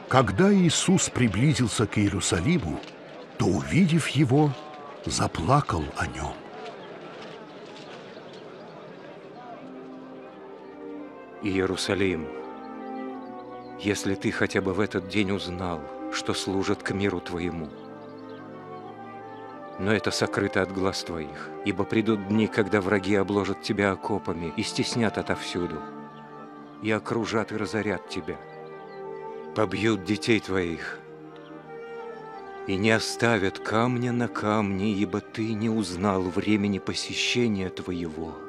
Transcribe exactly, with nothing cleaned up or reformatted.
Когда Иисус приблизился к Иерусалиму, то, увидев его, заплакал о нем. Иерусалим, если ты хотя бы в этот день узнал, что служит к миру твоему. Но это сокрыто от глаз твоих, ибо придут дни, когда враги обложат тебя окопами и стеснят отовсюду, и окружат и разорят тебя, побьют детей твоих, и не оставят камня на камне, ибо ты не узнал времени посещения твоего.